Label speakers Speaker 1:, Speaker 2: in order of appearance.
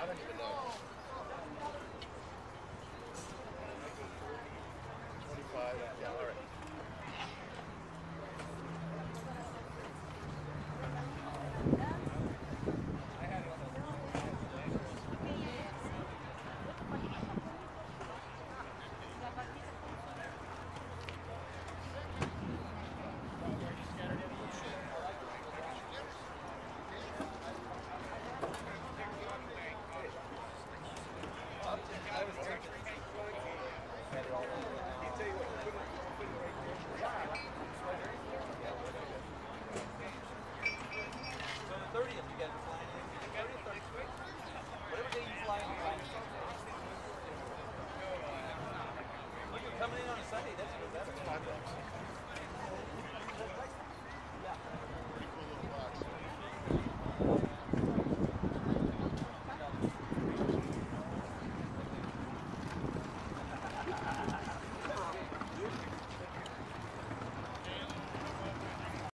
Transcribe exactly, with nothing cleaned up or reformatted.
Speaker 1: I don't even know. twenty-five, yeah, all right.
Speaker 2: Coming in on a Sunday, that's good.